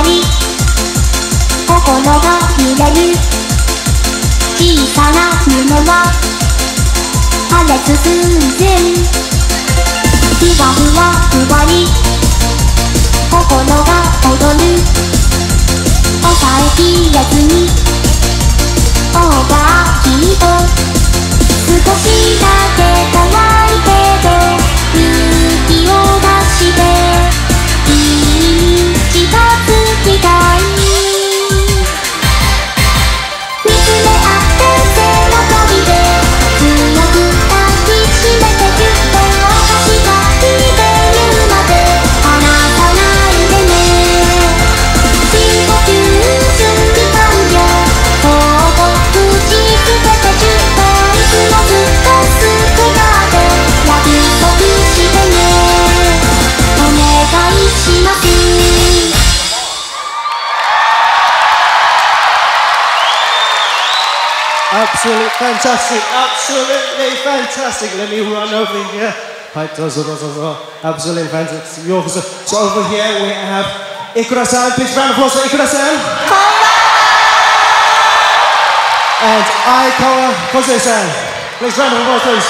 り心が揺れる小さな布は破裂寸前ふわふわふわり心が踊る抑えきれずにオーバーヒート少しだけ怖いけど勇気を出していい道がつきたい見つめ合って背の旅で強く抱きしめてぎゅっと私が聞いて言うまで離さないでね深呼吸準備完了そっと口つけて10回いつもずっと好きだって約束してねお願いします Absolutely fantastic, absolutely fantastic. Let me run over here. Absolutely fantastic. So over here we have Ikura-san. Please round of applause for Ikura-san. And Aikawa Kose-san. Please round of applause, please.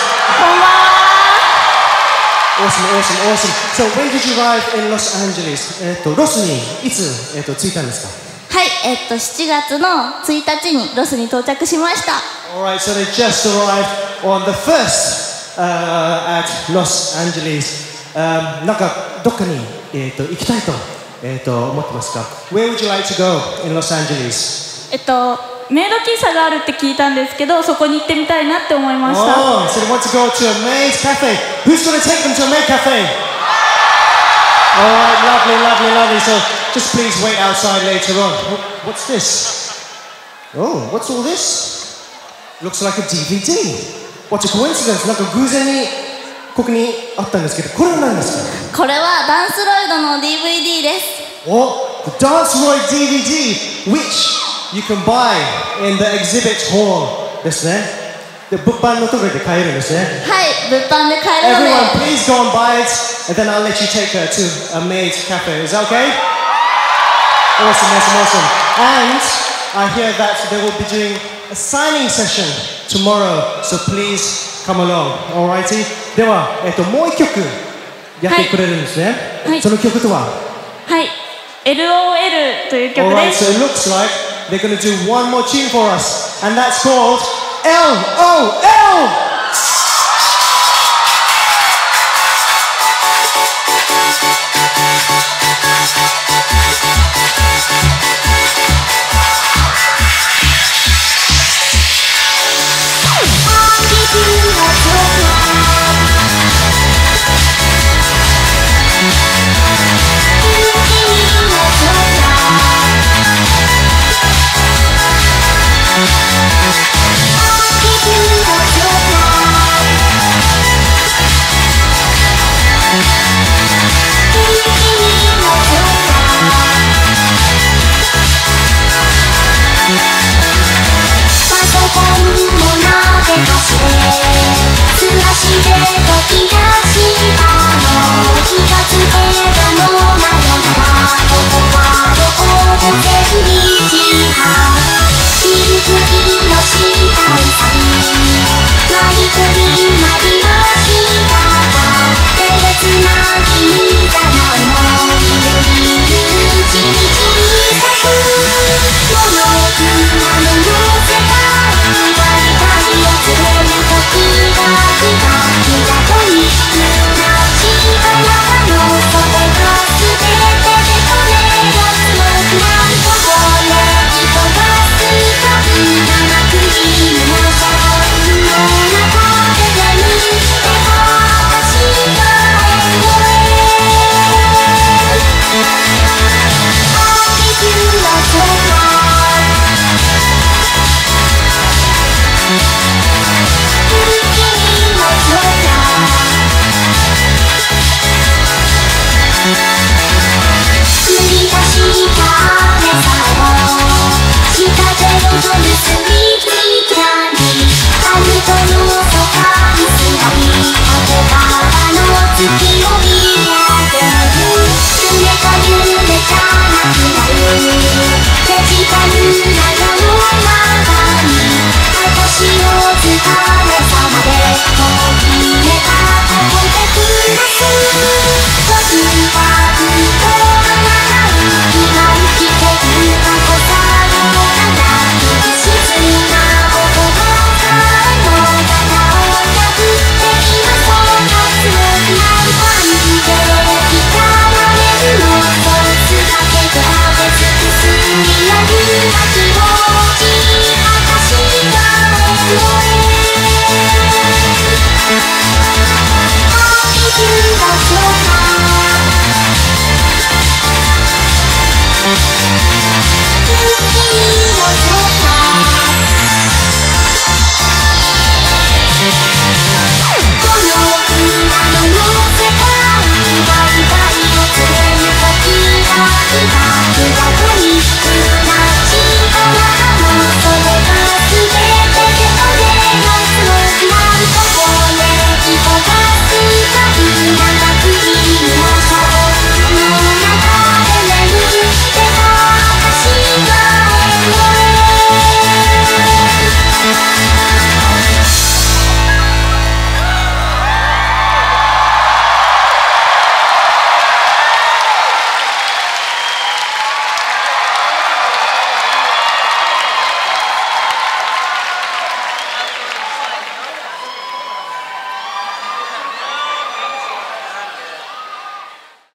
Awesome. So when did you arrive in Los Angeles? ロスにいつ着いたんですか？ はい、7月の1日にロスに到着しました。 Alright, so they just arrived on the 1st at Los Angeles. なんかどっかに行きたいと思ってますか？ Where would you like to go in Los Angeles? メイド喫茶があるって聞いたんですけど、そこに行ってみたいなって思いました。 Oh, so they want to go to a maid cafe. Who's going to take them to a maid cafe? Alright, lovely. So just please wait outside later on. What's this? Oh, what's all this? Looks like a DVD. What a coincidence. なんか偶然にここにあったんですけど、これは何ですか？ これはダンスロイドの DVD です。 Oh, the Danceroid DVD, which you can buy in the exhibit hall ですね。で、物販のところで買えるんですね。 はい、物販で買えるので。 Everyone, please go and buy it, and then I'll let you take her to a maid cafe. Is that okay? Awesome. And I hear that they will be doing a signing session tomorrow, so please come along. Alrighty? では、もう一曲やってくれるんですね。 はい。 その曲とは？ はい、LOL という曲です。 Alright, so it looks like they're going to do one more tune for us, and that's called LOL!